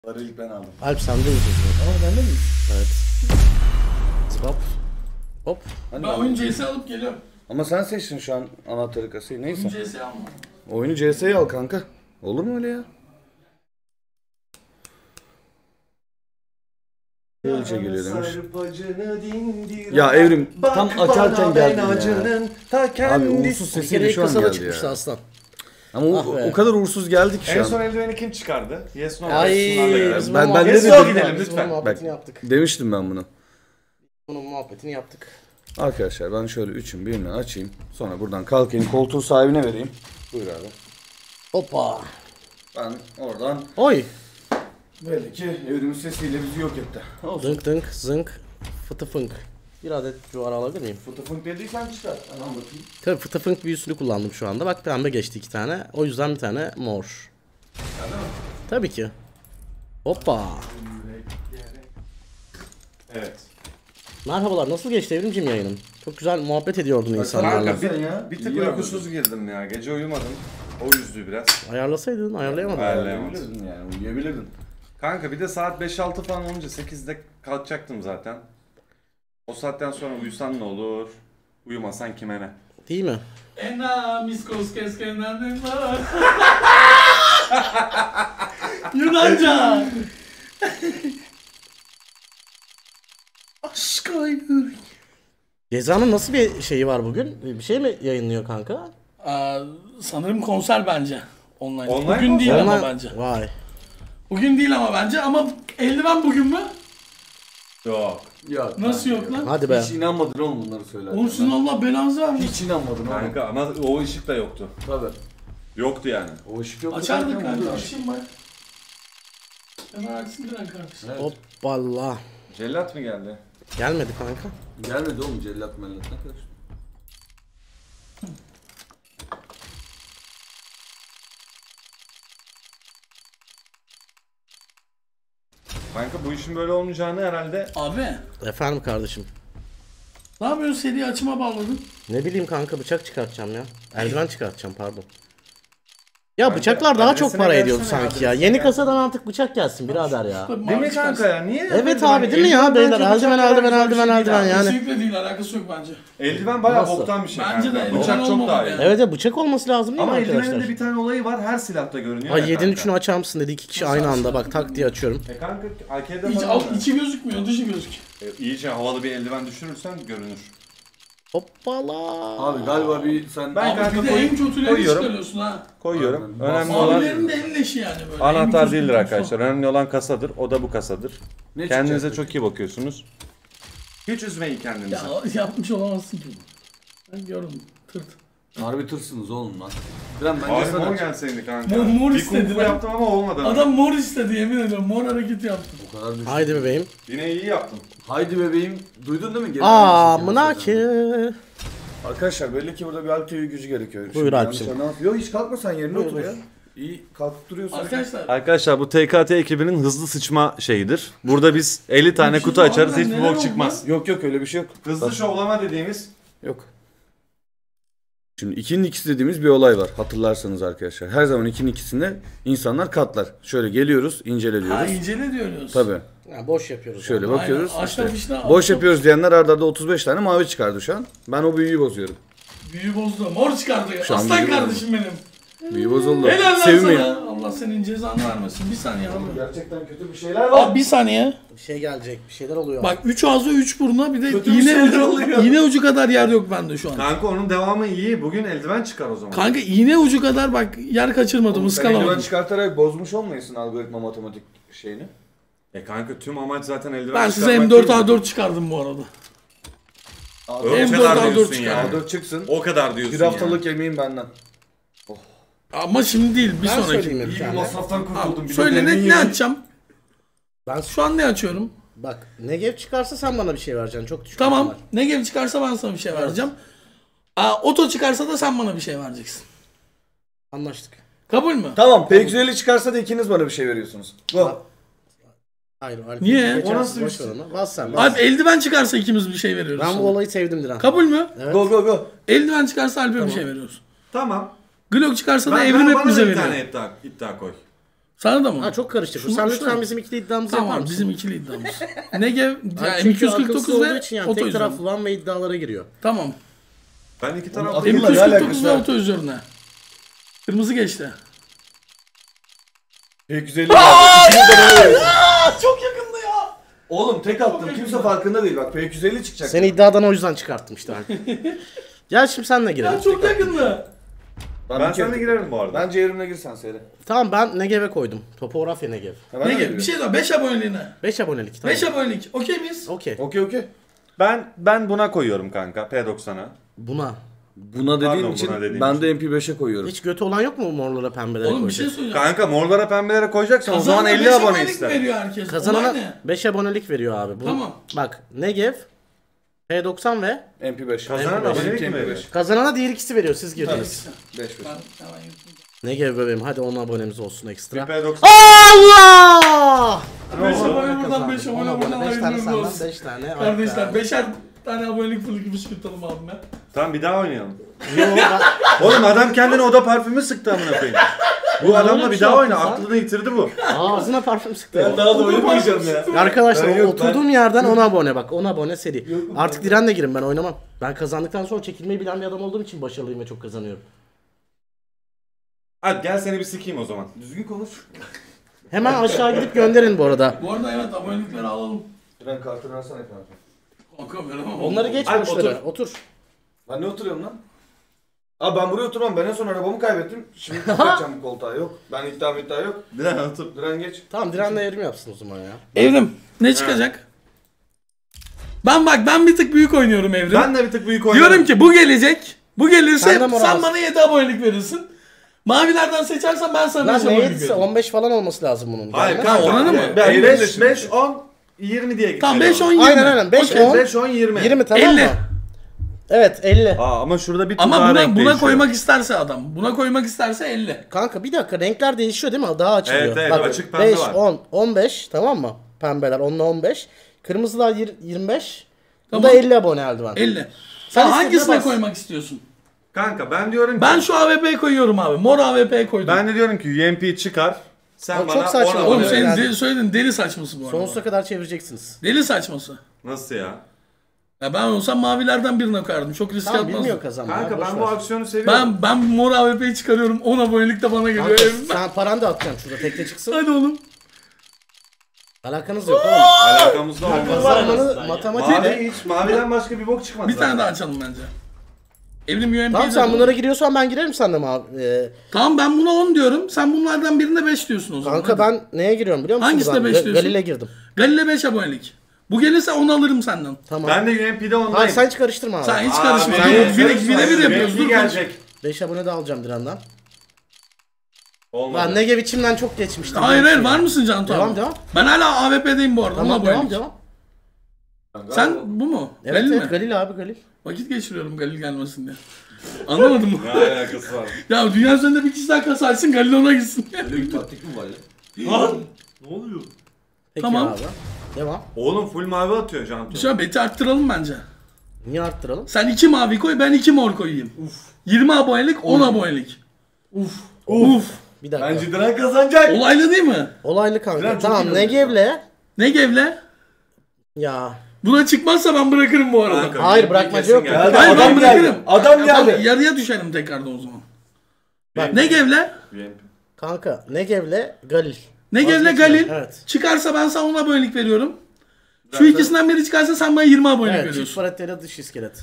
Bunları ilk ben aldım. Alp sende mi sözü? Aa bende mi? Evet. Hop. Hop. Hani Ben oyun CS alıp geliyorum. Ama sen seçtin şu an anahtarı kasayı. Neyse. Oyun CS alma. Oyunu CS'ye al kanka. Olur mu öyle ya? Böylece geliyor demiş. Ya Evrim tam açarken geldi ya. Abi uğursuz Bir sesiyle kere şu an kasada geldi çıkmıştı ya. aslan. Ama o kadar uğursuz geldik En şu son an. eldiveni kim çıkardı? Yes no. Ay Yes, biz Ben- bunun ben de muhabbetini dedim. Gidelim Biz lütfen. bunun muhabbetini Bak. yaptık. Demiştim ben bunu. Bunun muhabbetini yaptık. Arkadaşlar ben şöyle üçün birini açayım. Sonra buradan kalkayım koltuğun sahibine vereyim. Buyur abi. Hoppa. Ben oradan Oy. belli ki Evrim'in sesiyle bizi yok etti. Olsun. Dınk dınk zınk fıtı fınk. Bir adet cuvara alabilir miyim? Fıtıfınk dediysen çıkar. Hemen bakayım. Tabii fıtı fınk büyüsünü kullandım şu anda. Bak pembe geçti 2 tane. O yüzden bir tane mor. Tabii ki. Hoppa. Evet. Merhabalar, nasıl geçti Evrimcim yayının? Çok güzel muhabbet ediyordun insanlarla. Kanka Sen ya. bir tık İyi uykusuz girdim ya. Gece uyumadım. O yüzdü biraz. Ayarlasaydın, ayarlayamadın. Ayarlayamadım. Uyuyabilirdin yani uyuyabilirdin. Kanka bir de saat 5-6 falan olunca 8'de kalkacaktım zaten. O saatten sonra uyusan ne olur? Uyumasan kime ne? Değil mi? Ena miskos keskenden var. Yunanca. Aşk ayrı. Ceza'nın nasıl bir şeyi var bugün? Bir şey mi yayınlıyor kanka? Sanırım konser bence. Online. Online Bugün mi? değil ama Online- bence. Vay. Bugün değil ama bence ama eldiven bugün mü? Yok. Ya, Nasıl yok lan? Hadi be. Hiç inanmadın oğlum bunları söylerken. Oğlum sizin Allah belanızı vermiş. Hiç inanmadın oğlum. Kanka ama o ışık da yoktu. Tabii. Yoktu yani. O ışık yok. Açardık kanka. Açayım bak. Hemen açsın bir kardeşim. Evet. Hoppala. Cellat mı geldi? Gelmedi kanka. Gelmedi oğlum cellat mellat ne karıştı? Kanka bu işin böyle olmayacağını herhalde... Abi. Efendim kardeşim. Ne yapıyorsun? Seri açıma bağladın. Ne bileyim kanka, bıçak çıkartacağım ya. Eldiven çıkartacağım, pardon. Ya Kanka, bıçaklar daha çok adresine para gelsene ediyordu sanki adresine ya. Yeni gel. kasadan artık bıçak gelsin birader ya. Tabii, Değil mi mavi kanka çıkarsın. ya? Niye? Evet abi, değil mi ya beyler? Eldiven yani. Kesinlikle değil. Alakası yok bence. Eldiven bayağı Nasıl? boktan bir şey Bence kanka. de eldiven Bıçak çok olmamalı daha iyi. yani. Evet ya, bıçak olması lazım değil mi Ama eldivenin arkadaşlar? de bir tane olayı var. Her silahta görünüyor. Ay ya 7'nin kanka. 3'ünü açar mısın dedi, 2 kişi aynı anda, bak tak diye açıyorum. Kanka arcade'de İç, falan var. içi gözükmüyor, dışı gözüküyor. İyice havalı bir eldiven düşürürsen görünür. Hoppala. Abi galiba bir sen... Ben Abi kanka bir de en kötülerini koyuyorum. çıkarıyorsun ha. Koyuyorum. Aynen. Önemli olan Mavilerin de en leşi yani böyle. En anahtar kötüsü değildir bu. arkadaşlar. Önemli olan kasadır. O da bu kasadır. Ne Kendinize çıkacak çok iyi bakıyorsunuz. Hiç üzmeyin kendinizi. Ya yapmış olamazsın ki bu. Ben gördüm. Tırt. Harbi tırsınız oğlum lan. Diren bence Abi sana... mor gelseydi kanka. Mor bir istedi kung fu lan. yaptım ama olmadı. Adam mor istedi, yemin ediyorum. Mor hareket yaptı. O kadar düşün. Haydi bebeğim. Yine iyi yaptım. Haydi bebeğim. Duydun değil mi? Geri Amına ki. Arkadaşlar belli ki burada bir Alp TV gücü gerekiyor. Buyur Şimdi Alp'cim. yanlış anlama- Yok hiç kalkma sen yerine Buyur, otur buyur. ya. İyi kalkıp duruyorsun. Arkadaşlar. Arkadaşlar bu TKT ekibinin hızlı sıçma şeyidir. Burada biz 50 tane Hiç kutu açarız, olmadan hiçbir neler bok oldu çıkmaz. Yok yok öyle bir şey yok. Hızlı Bak, şovlama dediğimiz yok. Şimdi 2'nin ikisi dediğimiz bir olay var hatırlarsanız arkadaşlar. Her zaman 2'nin ikisinde insanlar katlar. Şöyle geliyoruz, Ha inceliyoruz. incele diyoruz. Tabii. Ya boş yapıyoruz. Şöyle Aynen. bakıyoruz. Aşağı işte. fişne- Boş aşağı- yapıyoruz diyenler arda arda 35 tane mavi çıkardı şu an. Ben o büyüyü bozuyorum. Büyü bozdu. Mor çıkardı. Şu an Aslan büyü kardeşim benim. Büyü bozuldu. Helal lan Sevinmeyin. sana. Allah senin cezanı vermesin. Bir saniye abi. Gerçekten kötü bir şeyler var. Abi bir saniye. Bir şey gelecek, bir şeyler oluyor. Bak 3 ağza 3 buruna bir de Kötü bir iğne şeyler ucu, oluyor. iğne ucu kadar yer yok bende şu an. Kanka onun devamı iyi. Bugün eldiven çıkar o zaman. Kanka iğne ucu kadar bak yer kaçırmadım, Sen ıskalamadım. eldiven çıkartarak bozmuş olmayasın algoritma matematik şeyini. Kanka tüm amaç zaten eldiven Ben size çıkarmak M4 değil mi? A4 çıkardım bu arada. Öyle M4 kadar A4 diyorsun çıkardım. yani. A4 çıksın. O kadar diyorsun Bir haftalık yani. yemeğim benden. Ama şimdi değil, bir Ben sonraki. söyleyeyim bir İyi bir tane. masraftan kurtuldum. Abi, söyle ne açacağım? Ben Şu an ne açıyorum? bak, Negev çıkarsa sen bana bir şey vereceksin. Çok düşük. Tamam. ihtimal. Ne gibi çıkarsa ben sana bir şey vereceğim. Oto çıkarsa da sen bana bir şey vereceksin. Anlaştık. Kabul mü? Tamam P250 çıkarsa da ikiniz bana bir şey veriyorsunuz. Go. Hayır. Alp, Niye? geçersin, O nasıl bir boş ver şey? onu. Bas sen. Bas. Alp eldiven çıkarsa ikimiz bir şey veriyoruz. Ben sana. bu olayı sevdim Diren. Kabul mü? Evet. Go go go. Eldiven çıkarsa Alp'e bir şey veriyoruz. Tamam. Glock çıkarsa da Ben Evrim hep bana bize da bir veriyor. tane iddia koy. Sana da mı? Ha çok karıştık. Şunu- Sen şunu- lütfen bizim ikili iddiamızı yapar Tamam mısın? bizim ikili iddiamız. Negev Çünkü akılsız M249 olduğu ve için yani oto tek üzerine. taraflı lan ve iddialara giriyor. Tamam. Ben iki Oğlum, tarafta akıllı- Ne alakası M249 ve var? oto üzerine. Kırmızı geçti. P250. Çok yakındı ya. Oğlum tek attım. Kimse farkında değil. Bak P250 çıkacak. Seni iddiadan o yüzden çıkarttım işte. Gel şimdi senle girelim. Ya çok yakındı. Ben bir kere- seninle girerim bu arada. Bence yerimle gir sen seyre. Tamam ben Negev'e koydum. Topografya Negev. Ha, ben de Negev giriyorum. bir şey daha 5 aboneliğine. 5 abonelik tamam. 5 abonelik. Okey miyiz? Okey. Okey. Ben buna koyuyorum kanka P90'a. Buna. Buna dediğim Pardon, için buna dediğim ben için. de MP5'e koyuyorum. Hiç götü olan yok mu morlara pembelere Oğlum bir şey koyacak? söyleyeceğim. Kanka morlara pembelere koyacaksan o zaman Kazanana 50 beş abone abonelik ister. veriyor herkes. Kazanana Olay ne? 5 abonelik veriyor abi. Bu, Tamam. Bak Negev, P90 ve MP5. Kazanan MP5, abonelik mi MP5. veriyor? kazanana diğer ikisi veriyor siz girdiniz. 5 Ben hemen yapayım. Negev bebeğim hadi 10 abonemiz olsun ekstra. P90. Allah! 5 abone buradan 5 abone buradan 5 tane hayırlı senden olsun. 5 tane. Kardeşler 5'er tane abonelik pulu gibi sıkıntılım abime. Tamam bir daha oynayalım. Yo, ben- Oğlum adam kendine oda parfümü sıktı amına koyayım. Bu adamla bir bir şey daha oyna. yaptın sen. Aklını yitirdi bu. Ağzına parfüm sıktı. daha da oynamayacağım ya. Arkadaşlar Ben yok, oturduğum yerden 10 abone bak 10 abone seri. Artık direnle girin ben oynamam. Ben kazandıktan sonra çekilmeyi bilen bir adam olduğum için başarılıyım ve çok kazanıyorum. Hadi gel seni bir sikeyim o zaman. Düzgün konuş. Hemen aşağı gidip gönderin bu arada. Bu arada evet abonelikleri alalım. Ben kartını versene kanka. Kanka veremem. Onları geç Hadi boşlara. Otur. Ben ne oturuyorum lan? Abi ben buraya oturmam. Ben en son arabamı kaybettim. Şimdi geçeceğim bu koltuğa. Yok. Ben iddia yok. Bir daha otur. Diren geç. Tamam direnle evrim yapsın o zaman ya. Evrim ne çıkacak? Ben bir tık büyük oynuyorum Evrim. Ben de bir tık büyük oynarım. Diyorum ki bu gelecek. Bu gelirse Sen de moral sen al. bana 7 abonelik verirsin. Mavilerden seçersen ben sana 5 Lan abonelik neyse veririm. 15 falan olması lazım bunun. Hayır Gelmez. kanka. oranı mı? Ben Evrim 5, de şimdi. 5, 10, 20 diye gitmeli. Tamam 5 10 ama. 20. Aynen 5 Okey. 10 5, 10, 20. 20 tamam 50. mı? Evet 50. Aa ama şurada bir tık Ama daha renk buna değişiyor. koymak isterse adam. Buna koymak isterse 50. Kanka bir dakika renkler değişiyor değil mi? Daha açılıyor. Evet, evet, Bak, açık pembe 5, var. 10, 15 tamam mı? Pembeler 10'la 15. Kırmızılar 25. Bu Tamam. da 50 abone Eldiven. 50. Sen Sen istediğine hangisine bas. koymak istiyorsun? Kanka ben diyorum ki. Ben şu AWP'yi koyuyorum abi. Mor AWP'yi koydum. Ben de diyorum ki UMP çıkar. Sen Oğlum bana çok saçma. 10 Oğlum abone senin ver. Yani- söylediğin deli saçması bu arada. Sonsuza kadar çevireceksiniz. Deli saçması. Nasıl ya? Ya ben olsam mavilerden birine koyardım. Çok risk Tamam atmazdım. bilmiyor kazanmayı. Kanka boş ben ver. bu aksiyonu seviyorum. Ben mor AWP'yi çıkarıyorum. 10 abonelik de bana geliyor. Kanka, evime. sen paran da atacaksın şurada tekte çıksın. Hadi oğlum. Alakanız yok oğlum. Alakamızda olmaz. Kazanmanı matematik. Mavi hiç maviden başka bir bok çıkmadı Bir zaten. tane daha açalım bence. Evrim UMP'yi Tamam sen bunlara giriyorsan ben girerim sen de abi. Tamam ben buna 10 diyorum. Sen bunlardan birine 5 diyorsun o zaman. Kanka Hadi. ben neye giriyorum biliyor musun? Hangisine buradan? beş diyorsun? Galil'e girdim. Galile 5 abonelik. Bu gelirse 10 alırım senden. Tamam. Ben de UMP'de ondayım. Hayır sen hiç karıştırma abi. Sen hiç Abi, karışma. sen- Birebir yapıyoruz. Dur konuş. gelecek. 5 abone de alacağım Diren'den. Olmadı. Ben Negev içimden çok geçmiştim. Hayır var mısın Cantu Devam, abi? devam. Ben hala AWP'deyim bu arada. Tamam 10 devam abonelik. devam. Sen bu mu? Evet Galil evet mi? Galil abi Galil. Vakit geçiriyorum Galil gelmesin diye. Anlamadın mı? Ne alakası var? Ya dünya üzerinde bir kişi daha kasarsın Galil ona gitsin. Öyle bir taktik mi var ya? Ne oluyor? Peki Tamam. abi. Devam. Oğlum full mavi atıyor Cantu. Şöyle beti arttıralım bence. Niye arttıralım? Sen 2 mavi koy ben 2 mor koyayım. 20 abonelik 10 abonelik. Uf. Bir dakika. Bence Diren kazanacak. Olaylı değil mi? Olaylı kanka. Diren çok Tamam iyi Negev'le. Ne gevle? Ya. Buna çıkmazsa ben bırakırım bu arada. Kanka, Hayır, UMP bırakmaca kesin yok. geldi. Geldi, Hayır, ben adam bırakırım. geldi. Adam Tamam, geldi. yarıya düşerim tekrardan o zaman. Bak. Ne gevle? UMP. Kanka Negev'le Galil. Ne gevle Vazgeçmiyorum, Galil? evet. Çıkarsa ben sana 10 abonelik veriyorum. Şu ikisinden biri çıkarsa sen bana 20 abonelik Evet çift veriyorsun. paletleri dış iskelet.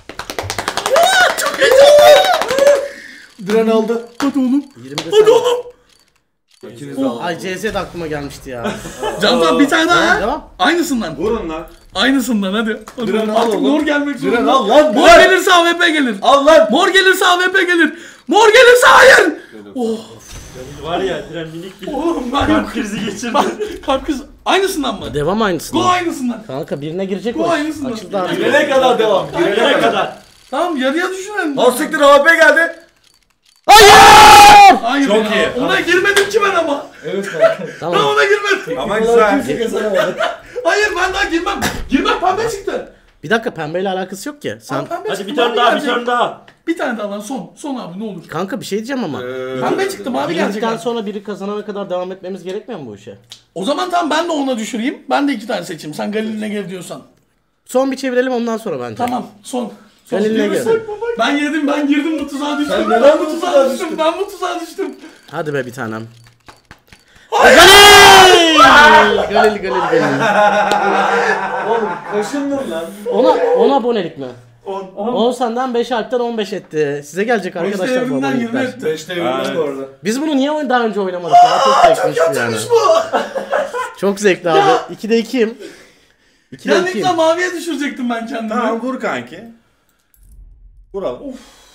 Diren aldı. Hadi oğlum. 20 de Hadi oğlum. İkiniz de aldınız. Ay CS de aklıma gelmişti ya. Cantan bir tane daha. Devam. Aynısından. Vurun lan. Aynısından hadi. Hadi Diren oğlum. al Artık oğlum. mor gelmek zorunda. Diren al lan. Mor Diren. gelirse AWP gelir. Al lan. Mor gelirse AWP gelir. Mor gelirse hayır. Var ya Diren minik bir Oğlum ben kalp krizi geçirdi. Bak kalp kız. Aynısından mı? Devam Go aynısından. aynısından. Kanka birine girecek Bu o. aynısından. Açıldı artık. Girene kadar devam. Girene Nereye kadar. kadar? Tamam yarıya düşüren. Al siktir AWP geldi. Hayır Çok ya. iyi. Ona girmedim ki ben ama. Evet kanka. Ben Tamam. ona girmedim. Ama güzel. Kimse kazanamadı. Hayır ben daha girmem. Girmem pembe çıktı. Bir dakika pembeyle alakası yok ki. Sen Abi pembe Hadi çıktı, bir tane mavi daha, bir gelecek. tane daha. Bir tane daha lan son. Son abi ne olur. kanka bir şey diyeceğim ama. Pembe çıktı mavi gelecek. Birinciden abi. sonra biri kazanana kadar devam etmemiz gerekmiyor mu bu işe? O zaman tamam ben de ona düşüreyim. Ben de 2 tane seçeyim. Sen Galil'ine gel diyorsan. Son bir çevirelim ondan sonra bence. Tamam son. Galil'ine gel. Ben girdim bu tuzağa düştüm. neden Ben bu bu tuzağa tuzağa düştüm. Ben bu tuzağa düştüm. Hadi be bir tanem. Galil. Oğlum kaşındın lan. Ona abonelik mi? 10. 10 senden 5 Alp'ten 15 etti. Size gelecek arkadaşlar bu evrimden 20 abonelikler. etti. 5'te yürümüş bu arada. Biz bunu niye daha önce oynamadık ya? Çok zevkliymiş yani. Çok zevkli abi. 2'de 2'yim. 2'de Ya ne 2'yim. güzel maviye düşürecektim ben kendimi. Tamam vur kanki. Vuralım.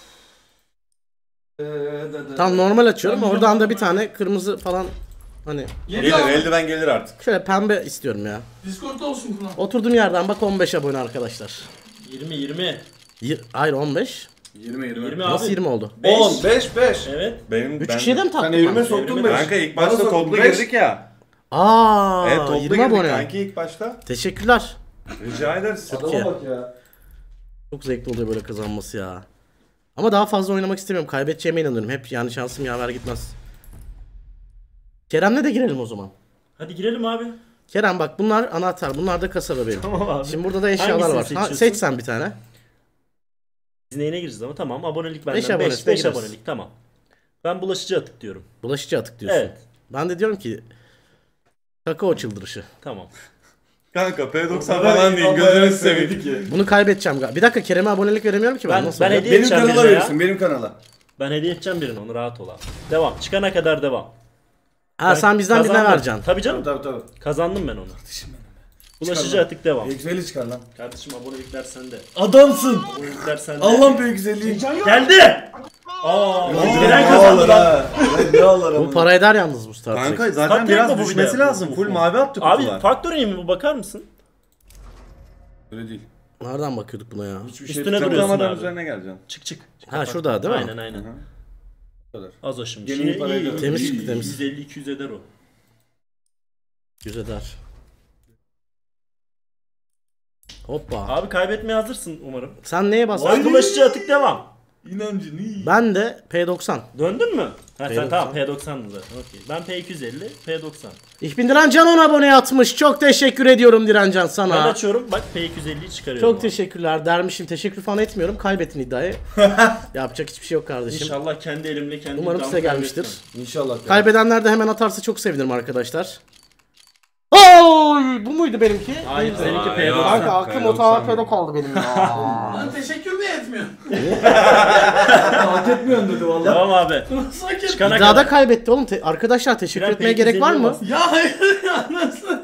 Tam normal açıyorum. Oradan da bir tane kırmızı falan hani Geliyor abi. Eldiven gelir artık. şöyle pembe istiyorum ya. Discord'da olsun Kulan. Oturduğum yerden bak 15 abone arkadaşlar. 20. Hayır 15. 20. 20 Nasıl abi. 20 oldu? 10, 5, 5. Evet. Benim 3 kişiye de mi Sen taktın? evrime ben? soktun Evrime- 5. Kanka ilk başta toplu girdik ya. Aa, Evet toplu 20 girdik abone. kanki ilk başta. Teşekkürler. Rica ederiz. Çok iyi. ya. Çok zevkli oluyor böyle kazanması ya. Ama daha fazla oynamak istemiyorum. Kaybedeceğime inanıyorum. Hep yani şansım yaver gitmez. Kerem'le de girelim o zaman. Hadi girelim abi. Kerem bak bunlar anahtar. Bunlar da kasa bebeğim. Tamam abi. Şimdi burada da eşyalar Hangisini var. seçiyorsun? Seç sen bir tane. Biz neyine gireceğiz ama tamam. Abonelik benden. 5 5 abonesine gireriz. abonelik tamam. Ben bulaşıcı atık diyorum. Bulaşıcı atık diyorsun. Evet. Ben de diyorum ki kakao çıldırışı. Tamam. Kanka P90 falan değil gözünü seveyim. Bunu kaybedeceğim galiba. Bir dakika Kerem'e abonelik veremiyorum ki ben. Ben- Nasıl ben olacak? hediye- Benim Geçeceğim kanala birine ya. verirsin, benim kanala. Ben hediye edeceğim birine onu rahat ol abi. Devam. Çıkana kadar devam. Ha sen bizden birine Kazandım. vereceksin. Tabii canım. Tabii. Kazandım ben onu. Bulaşıcı Çıkar lan. atık devam. Exceli çıkar lan. Kardeşim abonelikler sende. Adamsın. Abonelikler sende. Allah'ım P250'yi. Geldi. Aa, Diren kazandı lan. Ne alır Bu para eder yalnız bu Star Trek. Kanka zaten Taktik biraz mi bu bir düşmesi de? lazım. Full mavi attı Abi kutular. Factory'e mi bu bakar mısın? Öyle değil. Nereden bakıyorduk buna ya? Hiçbir Üstüne tıklamadan duruyorsun Kutlamadan abi. üzerine geleceksin. Çık. Ha şurada değil mi? Aynen. Bu kadar. Az o şimdi. Gene Şimdi iyi parayı iyi. da- Temiz iyi, çıktı, iyi. temiz. 150-200 eder o. Yüz eder. Hoppa. Abi kaybetmeye hazırsın umarım. Sen neye bastın? Vay bulaşıcı atık devam. İnancın iyi. Ben de P90. Döndün mü? Ha sen P90. tamam P90'dı zaten. Okey. Ben P250, P90. İhbin Direncan 10 abone atmış. Çok teşekkür ediyorum Direncan Ben sana. açıyorum bak P250'yi çıkarıyorum. Çok teşekkürler dermişim. Teşekkür falan etmiyorum. Kaybettin iddiayı. Yapacak hiçbir şey yok kardeşim. İnşallah kendi elimle kendi Umarım iddiamı size gelmiştir. kaybetmem. İnşallah. Kaybedenler de hemen atarsa çok sevinirim arkadaşlar. Oy, bu muydu benimki? Hayır Değildi. seninki Aa, P90. Kanka aklım o tarafta kaldı benim ya. Lan teşekkür de etmiyor. Hak etmiyorsun dedi valla. Devam abi. Nasıl hak etmiyor? Çıkana İddiada kadar. kaybetti oğlum. Arkadaşlar teşekkür Birer etmeye gerek var mı? P250 Ya hayır ya nasıl?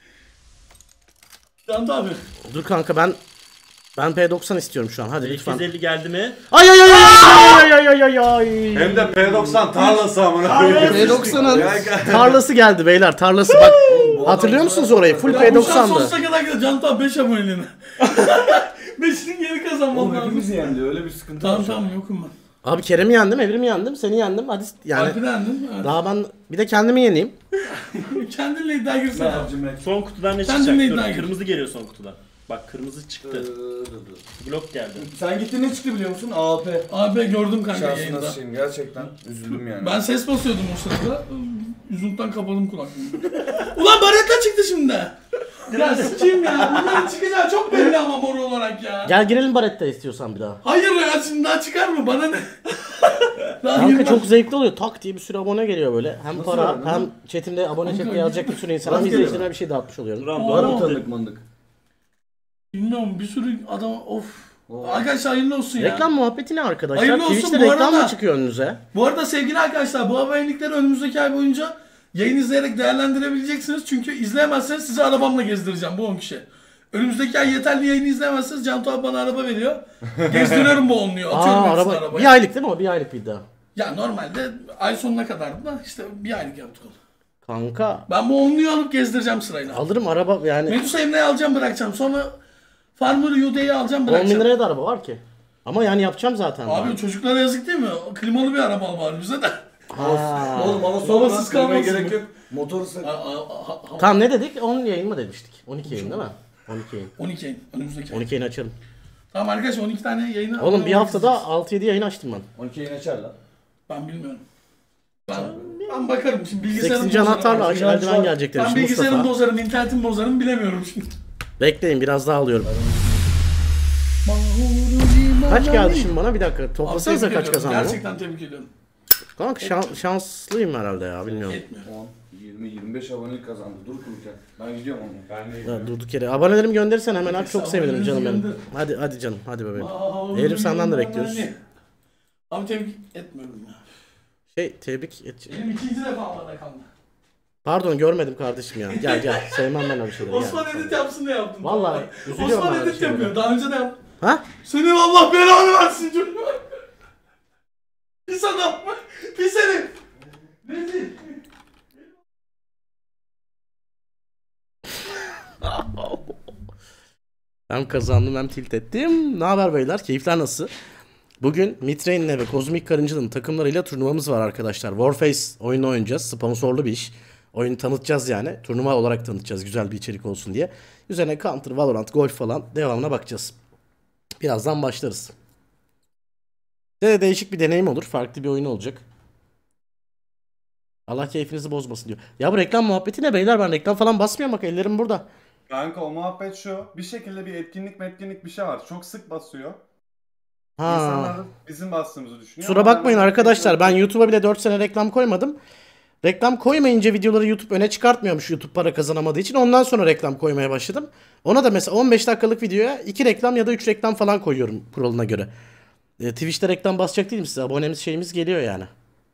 Cantu abi. Dur kanka ben P90 istiyorum şu an. Hadi lütfen. P250 geldi mi? Ay ay ay ay ay ay ay ay. Hem de P90 tarlası amına koyayım. P90'ın tarlası geldi beyler. Tarlası bak. Hatırlıyor musunuz orayı? Full Bu şans P90'dı. sonsuza kadar gidiyor. Cantu abi 5 aboneliğine. 5'ini geri kazanmam Oğlum lazım. hepimiz yendi öyle bir sıkıntı Tamam var. tamam yokum ben. Abi Kerem'i yendim, Evrim'i yendim, seni yendim. Hadi yani Alp'i beğendin. Evet. daha ben bir de kendimi yeneyim. Kendinle iddia girsene. Abicim ben. Son kutudan ne Sen çıkacak? dinle Dur, iddiayı. kırmızı geliyor son kutudan. Bak kırmızı çıktı. Blok geldi. Sen gittin ne çıktı biliyor musun? AP. Abi gördüm kanka Şansına yayında. sıçayım gerçekten. Üzüldüm yani. Ben ses basıyordum o sırada. Üzüntüden kapadım kulaklığımı. Ulan Baretta çıktı şimdi. Ya sıçayım ya. Bunların çıkacağı çok belli ama mor olarak ya. Gel girelim Baretta istiyorsan bir daha. Hayır ya şimdi daha çıkar mı? Bana ne? Daha Kanka girmez. çok zevkli oluyor. Tak diye bir sürü abone geliyor böyle. Hem Nasıl para öyle? hem chatimde abone chat'te yazacak bir sürü insan. Hem Nasıl izleyicilerime geliyor? bir şey dağıtmış oluyorum. Duran Oo. Var mı doğru. tanıdık mandık? Bilmiyorum bir sürü adam of. Arkadaşlar hayırlı olsun ya. Reklam muhabbeti ne arkadaşlar? Hayırlı olsun Twitch'te bu reklam arada. mı çıkıyor önünüze? Bu arada sevgili arkadaşlar bu abonelikleri önümüzdeki ay boyunca yayın izleyerek değerlendirebileceksiniz. Çünkü izleyemezseniz sizi arabamla gezdireceğim bu 10 kişi. Önümüzdeki ay yeterli yayını izleyemezseniz Cantu abi bana araba veriyor. Gezdiriyorum bu 10'luyu. Atıyorum hepsini Araba. arabaya. Bir aylık değil mi o? Bir aylık bir iddia. Ya normalde ay sonuna kadardı da işte bir aylık yaptık onu. Kanka Ben bu 10'luyu alıp gezdireceğim sırayla. alırım araba yani. Medusa Emre'yi alacağım bırakacağım. Sonra Farmer Yude'yi alacağım 10 bin bırakacağım. liraya da araba var ki. Ama yani yapacağım zaten. Abi çocuklara yazık değil mi? Klimalı bir araba var bize de. Ha. Oğlum ama Babasız sonra kalmasın gerek mı? yok. Motoru sen... Ha- Tamam ne dedik? 10 yayın mı demiştik? 12 yayın değil mi? 12 yayın. 12 yayın. Önümüzdeki ay. 12 yayın açarım. Tamam arkadaşlar 12 tane yayını... Oğlum bir abone haftada olmak 6-7 yayın açtım ben. 12 yayın açar lan. Ben bilmiyorum. Ben bakarım şimdi bilgisayarım 8. anahtarla eldiven gelecek Ben demiştim bilgisayarımı Mustafa. bozarım, internetimi bozarım bilemiyorum şimdi. Bekleyin biraz daha alıyorum. Kaç geldi şimdi bana? Bir dakika. Toplasanıza Tebrik kaç ediyorum, kazandım. gerçekten tebrik ediyorum. Kanka şanslıyım herhalde ya bilmiyorum. Etmiyor. 10, 20, 25 abonelik kazandı. Dur kurken. Ben gidiyorum onu. Ben de Ya, durduk yere. Abonelerimi gönderirsen hemen abi çok sevinirim canım benim. Gönder. Hadi canım hadi bebeğim. Eylül senden de bekliyoruz. Abi tebrik etmiyorum ya. Tebrik et. Benim ikinci defa bana kaldı. Pardon görmedim kardeşim ya. Gel sevmem ben öyle şeyleri. Osman Gel. edit yapsın diye yaptım. Vallahi üzülüyorum Osman ben öyle edit şeylere. yapıyor. Daha önce de yaptım. Ha? Senin Allah belanı versin çocuk. Pis adam. Pis herif. Rezil. Hem kazandım hem tilt ettim. Ne haber beyler? Keyifler nasıl? Bugün Mitrain'le ve Kozmik Karınca'nın takımlarıyla turnuvamız var arkadaşlar. Warface oyunu oynayacağız. Sponsorlu bir iş. Oyunu tanıtacağız yani. Turnuva olarak tanıtacağız. Güzel bir içerik olsun diye. Üzerine Counter, Valorant, Golf falan devamına bakacağız. Birazdan başlarız. De değişik bir deneyim olur. Farklı bir oyun olacak. Allah keyfinizi bozmasın diyor. Ya bu reklam muhabbeti ne beyler? Ben reklam falan basmıyorum bak ellerim burada. Kanka o muhabbet şu. Bir şekilde bir etkinlik bir şey var. Çok sık basıyor. Ha. İnsanlar da bizim bastığımızı düşünüyor. Kusura bakmayın arkadaşlar. Ben YouTube'a bile 4 sene reklam koymadım. Reklam koymayınca videoları YouTube öne çıkartmıyormuş YouTube para kazanamadığı için. Ondan sonra reklam koymaya başladım. Ona da mesela 15 dakikalık videoya 2 reklam ya da 3 reklam falan koyuyorum kuralına göre. Twitch'te reklam basacak değilim size. Abonemiz şeyimiz geliyor yani.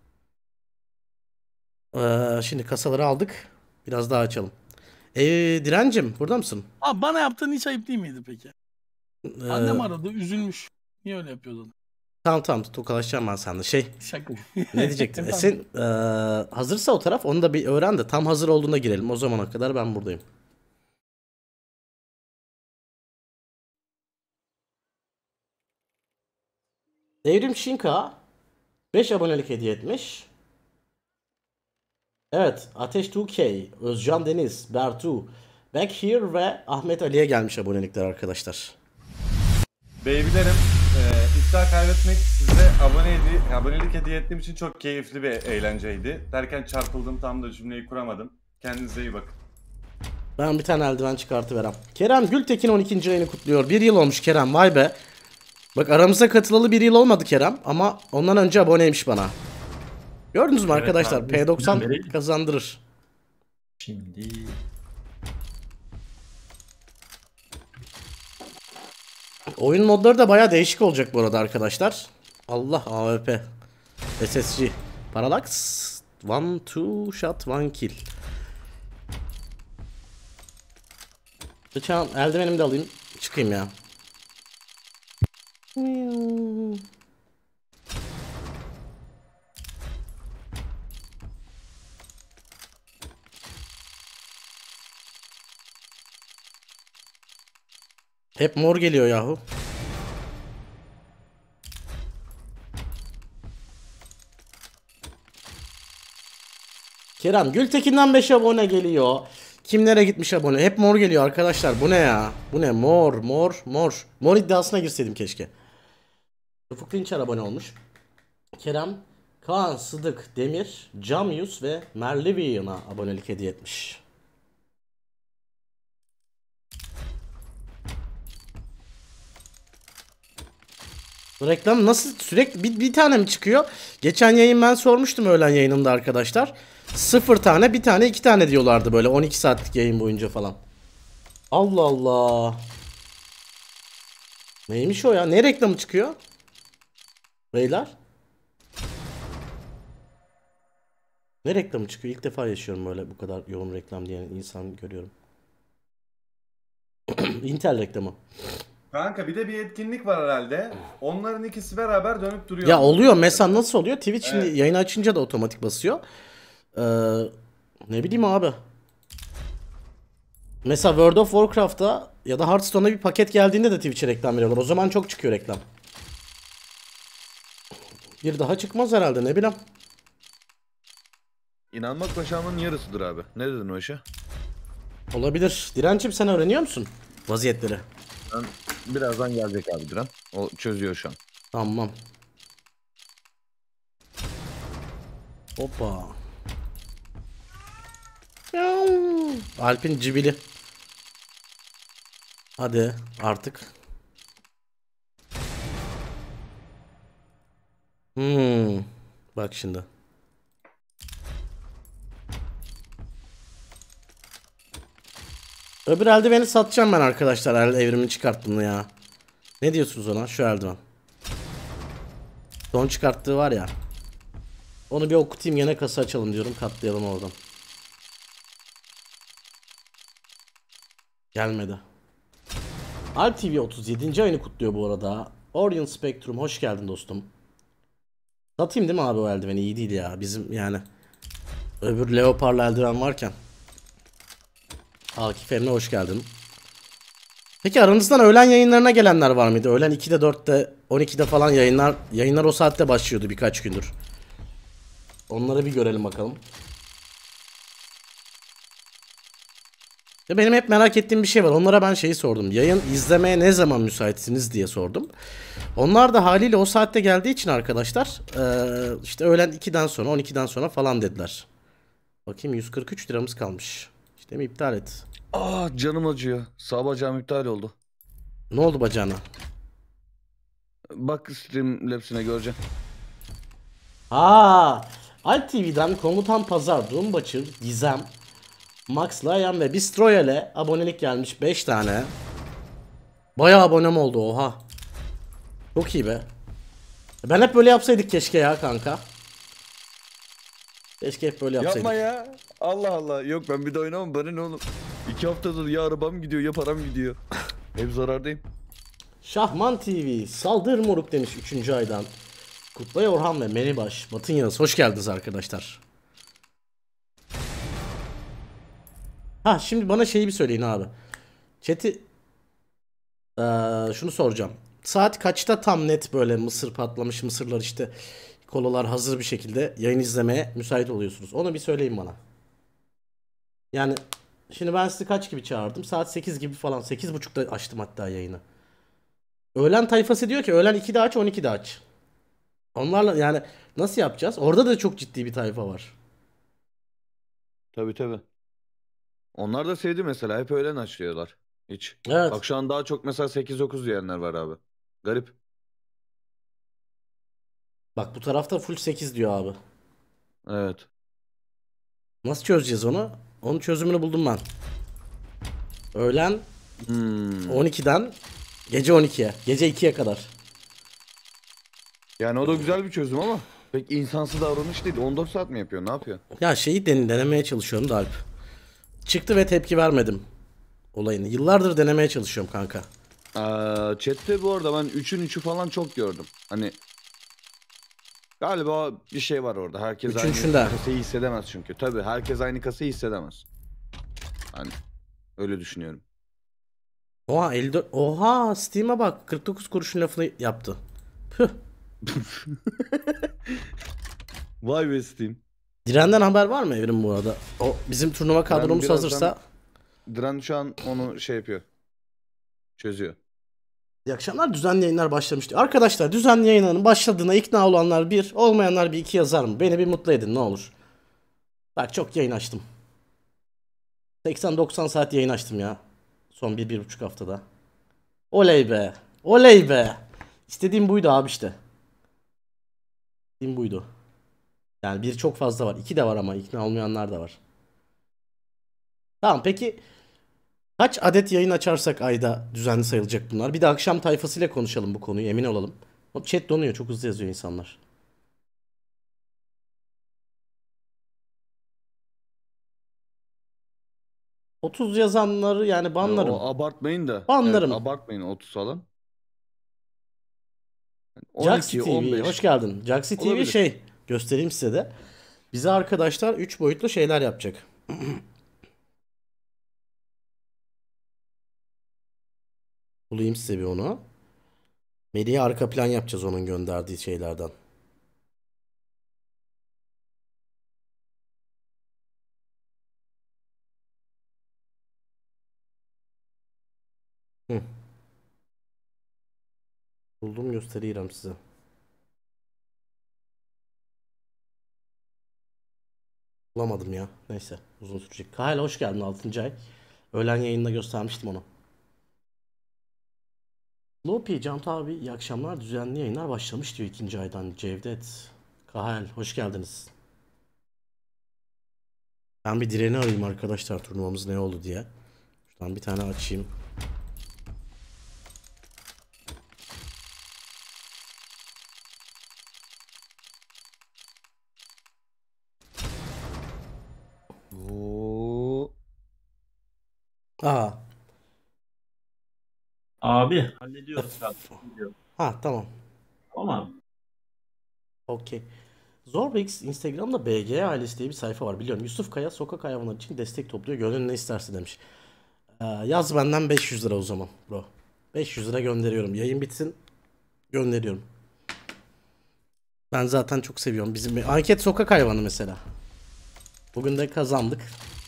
Şimdi kasaları aldık. Biraz daha açalım. Direncim burada mısın? Abi bana yaptığın hiç ayıp değil miydi peki? Annem aradı üzülmüş. Niye öyle yapıyordun? Tamam tokalaşacağım ben seninle. Şaka. Ne diyecektim? Sen hazırsa o taraf onu da bir öğren de tam hazır olduğunda girelim. O zamana kadar ben buradayım. Devrim Şinka 5 abonelik hediye etmiş. Evet, Ateş 2K, Özcan Deniz, Bertu, Back Here ve Ahmet Ali'ye gelmiş abonelikler arkadaşlar. Beybilerim, iddia kaybetmek size abonelik hediye ettiğim için çok keyifli bir eğlenceydi. Derken çarpıldım, tam da cümleyi kuramadım. Kendinize iyi bakın. Ben bir tane eldiven çıkartıverem. Kerem Gültekin 12. ayını kutluyor. 1 yıl olmuş Kerem, vay be. Bak aramıza katılalı 1 yıl olmadı Kerem ama ondan önce aboneymiş bana. Gördünüz mü arkadaşlar? abi, P90 beri- kazandırır. Şimdi Oyun modları da baya değişik olacak bu arada arkadaşlar. Allah AWP. SSG. Parallax. 1-2 shot 1 kill. Lütfen eldivenimi de alayım. Çıkayım ya. Hep mor geliyor yahu. Kerem Gültekin'den 5 abone geliyor. Kimlere gitmiş abone? Hep mor geliyor arkadaşlar. Bu ne ya? Bu ne? Mor. Mor iddiasına girseydim keşke. Ufuk Dinçer abone olmuş. Kerem, Kaan, Sıdık, Demir, Camyus ve Merlivian'a abonelik hediye etmiş. Bu reklam nasıl sürekli bir tane mi çıkıyor? Geçen yayın ben sormuştum öğlen yayınımda arkadaşlar. 0 tane, bir tane, 2 tane diyorlardı böyle 12 saatlik yayın boyunca falan. Allah Allah. Neymiş o ya? Ne reklamı çıkıyor? Beyler. Ne reklamı çıkıyor? İlk defa yaşıyorum böyle bu kadar yoğun reklam diyen insan görüyorum. Intel reklamı. Kanka bir de bir etkinlik var herhalde. Onların ikisi beraber dönüp duruyor. Ya oluyor. Mesela nasıl oluyor? Twitch şimdi Evet. yayını açınca da otomatik basıyor. Ne bileyim abi. Mesela World of Warcraft'ta ya da Hearthstone'a bir paket geldiğinde de Twitch'e reklam veriyorlar. O zaman çok çıkıyor reklam. Bir daha çıkmaz herhalde, ne bileyim. İnanmak başarmanın yarısıdır abi. Ne dedin o işe? Olabilir. Direncim sen öğreniyor musun? vaziyetleri. Birazdan gelecek abi Diren. O çözüyor şu an. Tamam. Hoppa. Alp'in cibili. Hadi artık. Bak şimdi. Öbür eldiveni satacağım ben arkadaşlar. Evrimin çıkarttığını ya. Ne diyorsunuz ona? Şu eldiven. Son çıkarttığı var ya. Onu bir okutayım, gene kasa açalım diyorum. Katlayalım oradan. Gelmedi. Alp TV 37. ayını kutluyor bu arada. Orion Spectrum hoş geldin dostum. Satayım değil mi abi o eldiveni? İyi değil ya. Bizim yani öbür Leopard'lı eldiven varken. Akif Emre hoş geldin. Peki aranızdan öğlen yayınlarına gelenler var mıydı? Öğlen 2'de 4'te 12'de falan yayınlar o saatte başlıyordu birkaç gündür. Onları bir görelim bakalım. Ya benim hep merak ettiğim bir şey var. Onlara ben şeyi sordum. Yayın izlemeye ne zaman müsaitsiniz diye sordum. Onlar da haliyle o saatte geldiği için arkadaşlar işte öğlen 2'den sonra 12'den sonra falan dediler. Bakayım 143 liramız kalmış. İşte mi iptal et. Canım acıyor. Sağ bacağım iptal oldu. Ne oldu bacağına? Bak Streamlabs'ine göreceksin. Alp TV'den Komutan Pazar, Dumbaçır, Gizem, Max Layan ve Bistroyal'e abonelik gelmiş 5 tane. Bayağı abonem oldu, oha. Çok iyi be. Ben hep böyle yapsaydık keşke ya kanka. Keşke hep böyle yapsaydık. Yapma ya. Allah Allah. Yok ben bir de oynamam. Bana ne oğlum? 2 haftadır ya arabam gidiyor ya param gidiyor. Hep zarardayım. Şahman TV saldır moruk demiş 3. aydan. Kutlay Orhan ve Meribaş, Batın Yağız hoş geldiniz arkadaşlar. Şimdi bana şeyi bir söyleyin abi. Chat'i şunu soracağım. Saat kaçta tam net böyle mısır patlamış, mısırlar işte kolalar hazır bir şekilde yayın izlemeye müsait oluyorsunuz? Onu bir söyleyin bana. Yani şimdi ben sizi kaç gibi çağırdım? Saat 8 gibi falan. 8.30'da açtım hatta yayını. Öğlen tayfası diyor ki öğlen 2'de aç 12'de aç. Onlarla yani nasıl yapacağız? Orada da çok ciddi bir tayfa var. Tabii. Onlar da sevdi mesela. Hep öğlen açlıyorlar. Hiç. Evet. Bak şu an daha çok mesela 8-9 diyenler var abi. Garip. Bak bu tarafta full 8 diyor abi. Evet. Nasıl çözeceğiz onu? Onun çözümünü buldum ben. Öğlen 12'den gece 12'ye. Gece 2'ye kadar. Yani o da güzel bir çözüm ama pek insansı davranış değil. 14 saat mi yapıyor? Ne yapıyor? Ya şeyi denemeye çalışıyorum da Alp. Çıktı ve tepki vermedim olayını. Yıllardır denemeye çalışıyorum kanka. Chat'te bu arada ben 3'ün 3'ü falan çok gördüm. Hani galiba bir şey var orada. Herkes Üçün aynı üçünde. kasayı hissedemez çünkü. Tabii herkes aynı kasayı hissedemez. Hani öyle düşünüyorum. Oha 54. Oha Steam'e bak 49 kuruşun lafını yaptı. Püh. Vay be Steam. Diren'den haber var mı Evrim bu arada? O bizim turnuva kadromuz birazdan- hazırsa. Diren şu an onu şey yapıyor. Çözüyor. İyi akşamlar, düzenli yayınlar başlamıştı. Arkadaşlar düzenli yayınların başladığına ikna olanlar bir, olmayanlar bir iki yazar mı? Beni bir mutlu edin ne olur. Bak çok yayın açtım. 80-90 saat yayın açtım ya. Son 1-1,5 haftada. Oley be. Oley be. İstediğim buydu abi işte. İstediğim buydu. Yani bir çok fazla var. 2 de var ama ikna olmayanlar da var. Tamam peki. Kaç adet yayın açarsak ayda düzenli sayılacak bunlar? Bir de akşam tayfasıyla konuşalım bu konuyu, emin olalım. Chat donuyor, çok hızlı yazıyor insanlar. ...30 yazanları yani banlarım. O abartmayın da. Banlarım. Evet, abartmayın 30 falan. Jaxi 12, TV 15. hoş geldin. Jaxi TV Olabilir. göstereyim size de. Bize arkadaşlar 3 boyutlu şeyler yapacak. Bulayım size bir onu. Melih'e arka plan yapacağız onun gönderdiği şeylerden. Buldum, göstereyim size. Bulamadım ya. Neyse, uzun sürecek. Kyle hoş geldin, 6. ay. Öğlen yayında göstermiştim onu. Lopi, Cantu abi iyi akşamlar. Düzenli yayınlar başlamış diyor 2. aydan Cevdet. Kyle hoş geldiniz. Ben bir direni arayayım arkadaşlar, turnuvamız ne oldu diye. Şuradan bir tane açayım. Oo. Aa, Abi hallediyoruz kardeşim. ha tamam. Ama Okey. Zorbix Instagram'da BG ailesi diye bir sayfa var, biliyorum. Yusuf Kaya sokak hayvanları için destek topluyor. Gönlün ne isterse demiş. Yaz benden 500 lira o zaman bro. 500 lira gönderiyorum. Yayın bitsin, gönderiyorum. Ben zaten çok seviyorum. Bizim anket sokak hayvanı mesela. Bugün de kazandık.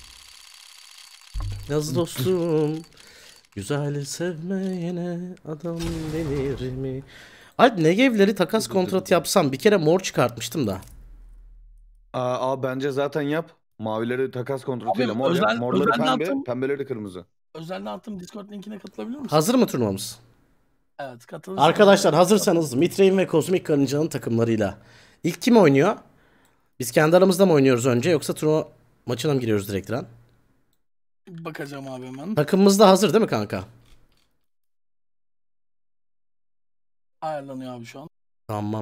Yaz dostum, güzel sevmeyene adam denir mi? Alp, Negevleri takas kontratı yapsam, bir kere mor çıkartmıştım da. Aa, bence zaten yap. Mavileri takas kontratıyla Abi, mor yap. Morları özelden pembe, attım. pembeleri kırmızı. Özelden attığım Discord linkine katılabiliyor musun? Hazır mı turnuvamız? Evet, katılırsan. Arkadaşlar hazırsanız Mitrein ve Kozmik Karınca'nın takımlarıyla. İlk kim oynuyor? Biz kendi aramızda mı oynuyoruz önce, yoksa turnuva maçına mı giriyoruz direkt lan? Bakacağım abi hemen. Takımımız da hazır değil mi kanka? Ayarlanıyor abi şu an. Tamam.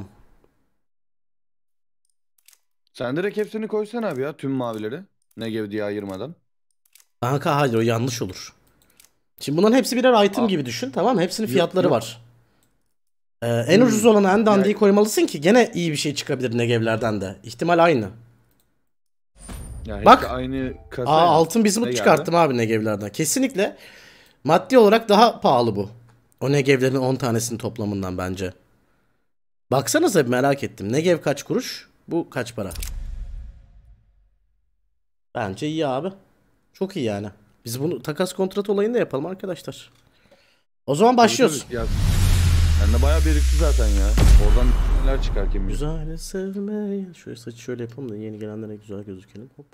Sen direkt hepsini koysana abi ya, tüm mavileri. Negev diye ayırmadan. Kanka hayır, o yanlış olur. Şimdi bunların hepsi birer item gibi düşün, tamam mı? Hepsinin fiyatları yok. var. En ucuz olanı, en dandiği Ya- koymalısın ki gene iyi bir şey çıkabilir Negevlerden de. İhtimal aynı. Ya Bak. hepsi aynı kasa. Aa, ya. altın bismut Ne geldi? çıkarttım abi Negevlerden. Kesinlikle maddi olarak daha pahalı bu. O Negevlerin 10 tanesinin toplamından bence. Baksanıza, merak ettim. Negev kaç kuruş? Bu kaç para? Bence iyi abi. Çok iyi yani. Biz bunu takas kontrat olayını da yapalım arkadaşlar. O zaman başlıyoruz. Tabii, tabii. Ya, bende bayağı birikti zaten ya. Oradan neler çıkar kim bilir. Güzel sevmeyi. Şöyle saçı şöyle yapalım da yeni gelenlere güzel gözükelim. Hop.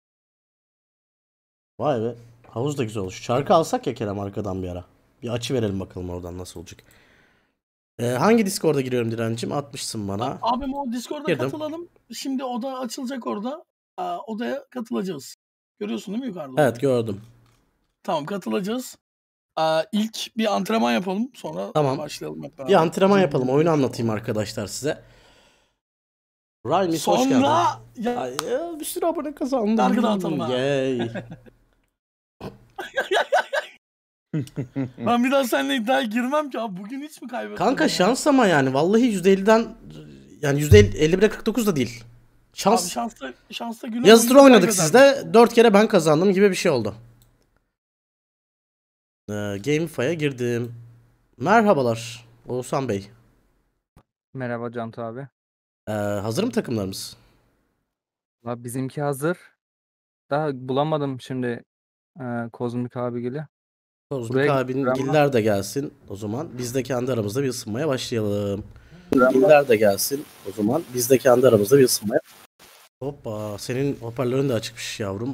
Vay be. Havuz da güzel olmuş. Şarkı alsak ya Kerem arkadan bir ara. Bir açı verelim bakalım oradan nasıl olacak. Hangi Discord'a giriyorum Direncim? Atmışsın bana. Abim, o Discord'a Girdim. katılalım. Şimdi oda açılacak orada. Odaya katılacağız. Görüyorsun değil mi yukarıda? Evet, gördüm. Tamam, katılacağız. İlk bir antrenman yapalım. Sonra Tamam. başlayalım hep beraber. Bir antrenman yapalım. Oyunu anlatayım arkadaşlar size. Raymis hoş geldin. Sonra ya, Ay, bir sürü abone kazandım. Şarkı da atalım ha. Yay. ben bir daha seninle iddiaya girmem ki abi. Bugün hiç mi kaybettin? Kanka ya? şans ama yani. Vallahi %50'den yani %51'e 49 da değil. Abi Şans. şansta günah Yazı tur oyunu oynadık kaybederdim. sizde. 4 kere ben kazandım gibi bir şey oldu. Gamify'a girdim. Merhabalar Oğuzhan Bey. Merhaba Cantu abi. Hazır mı takımlarımız? Valla bizimki hazır. Daha bulamadım şimdi Kozmik abigili. Kozmik Buraya abinin gittim ama- giller de gelsin o zaman. Biz de kendi aramızda bir ısınmaya başlayalım. Giller de gelsin o zaman. Biz de kendi aramızda bir ısınmaya. Hoppa, senin hoparlörün de açıkmış yavrum.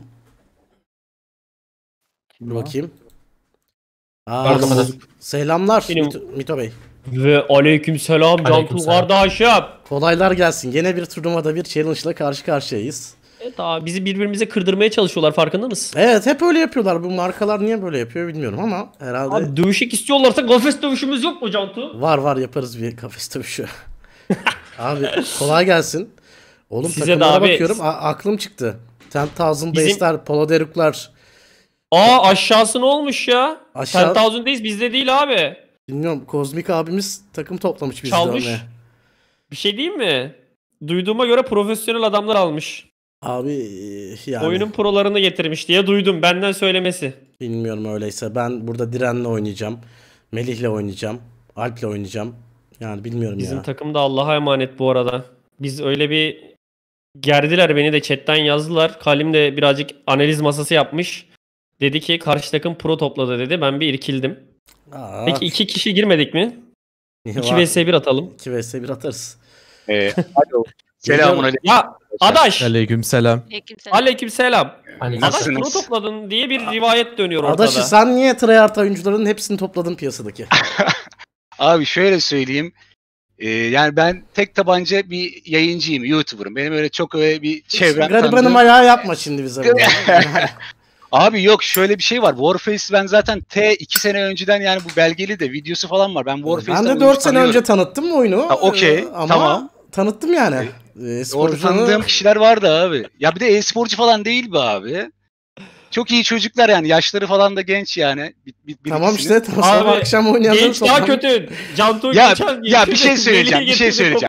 Kim Dur o? bakayım. Arkadaşlar. Selamlar Benim- Mito Bey. Ve aleykümselam Cantu Aleykümselam. kardeşim. Kolaylar gelsin. Gene bir turnuvada bir challenge ile karşı karşıyayız. Evet abi bizi birbirimize kırdırmaya çalışıyorlar farkında mısın? Evet, hep öyle yapıyorlar. Bu markalar niye böyle yapıyor bilmiyorum ama herhalde Abi dövüşük istiyorlarsa kafes dövüşümüz yok mu Cantu? var yaparız bir kafes dövüşü. Abi kolay gelsin. Oğlum Size de takımlara abi- bakıyorum. Aklım çıktı. 10,000 Bizim- Base'ler, Poloderuklar. Aa aşağısı ne olmuş ya? Aşağı- 10,000'deyiz bizde değil abi. Bilmiyorum, Kozmik abimiz takım toplamış bizde Çalmış. ona. Bir şey diyeyim mi? Duyduğuma göre profesyonel adamlar almış. Abi yani Oyunun prolarını getirmiş diye duydum benden söylemesi. bilmiyorum öyleyse. Ben burada Diren'le oynayacağım. Melih'le oynayacağım. Alp'le oynayacağım. Yani bilmiyorum Bizim ya. takım da Allah'a emanet bu arada. Biz öyle bir gerdiler beni de chatten yazdılar. Kalim de birazcık analiz masası yapmış. Dedi ki karşı takım pro topladı dedi. Ben bir irkildim. Peki 2 kişi girmedik mi? 2 vs 1 atalım. 2 vs 1 atarız. Alo. Selamünaleyküm. Ya Adaş. Aleykümselam. Aleykümselam. Adaş Nasılsınız? pro topladın diye bir rivayet dönüyor ortada. Adaşı sen niye tryhard oyuncuların hepsini topladın piyasadaki? Abi şöyle söyleyeyim. Yani ben tek tabanca bir yayıncıyım, YouTuber'ım. Benim öyle çok öyle bir çevrem Garibanım tanıdığım... ayağı yapma şimdi bize. burada. Abi yok şöyle bir şey var. Warface'i ben zaten 2 sene önceden yani bu belgeli de videosu falan var. Ben Warface'den Ben de 4 sene önce tanıttım oyunu. Ha, okey, Ama tamam. tanıttım yani. Orada tanıdığım kişiler vardı abi. Ya bir de e-sporcu falan değil be abi. Çok iyi çocuklar yani. Yaşları falan da genç yani. Tamam işte. Abi, Sabah akşam oynayanları Genç daha kötü. Cantu Ya bir şey söyleyeceğim.